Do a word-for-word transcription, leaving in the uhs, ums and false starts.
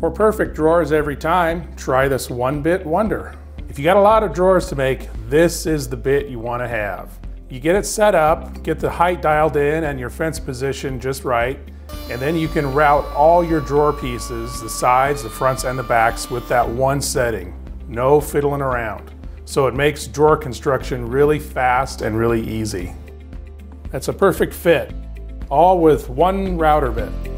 For perfect drawers every time, try this one bit wonder. If you got a lot of drawers to make, this is the bit you want to have. You get it set up, get the height dialed in and your fence position just right, and then you can route all your drawer pieces, the sides, the fronts, and the backs with that one setting. No fiddling around. So it makes drawer construction really fast and really easy. That's a perfect fit, all with one router bit.